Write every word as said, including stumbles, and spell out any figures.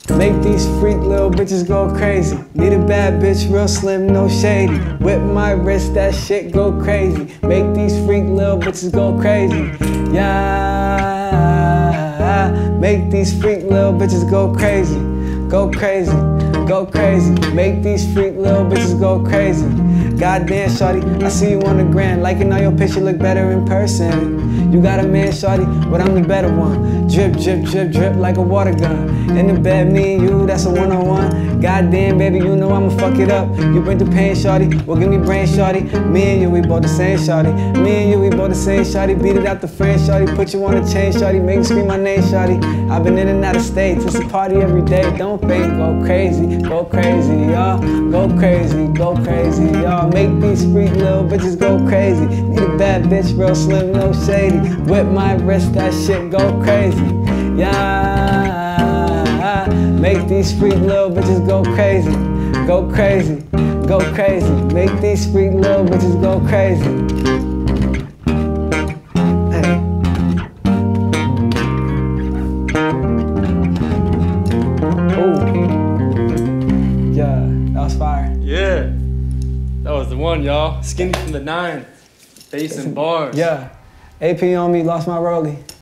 Make these freak little bitches go crazy. Need a bad bitch, real slim, no shady. Whip my wrist, that shit go crazy. Make these freak little bitches go crazy. Yeah. Make these freak little bitches go crazy. Go crazy, go crazy. Make these freak little bitches go crazy. Goddamn, shawty, I see you on the gram. Liking all your pictures, look better in person. You got a man, shawty, but I'm the better one. Drip, drip, drip, drip like a water gun. In the bed, me and you, that's a one-on-one. Goddamn, baby, you know I'ma fuck it up. You bring the pain, shawty, well give me brain, shawty. Me and you, we both the same, shawty. Me and you, we both the same, shawty. Beat it out the frame, shawty. Put you on a chain, shawty. Make me scream my name, shawty. I've been in and out of states, it's a party every day. Don't fake, go crazy, go crazy, y'all. Go crazy, go crazy, y'all. Make these freak little bitches go crazy. Need a bad bitch, real slim, no shady. Whip my wrist, that shit go crazy. Yeah. Make these freak little bitches go crazy. Go crazy, go crazy. Make these freak little bitches go crazy. Hey. Ooh. Yeah, that was fire. Yeah. That was the one, y'all. Skinny from the nine. Bass and bars. Yeah. A P on me, lost my rollie.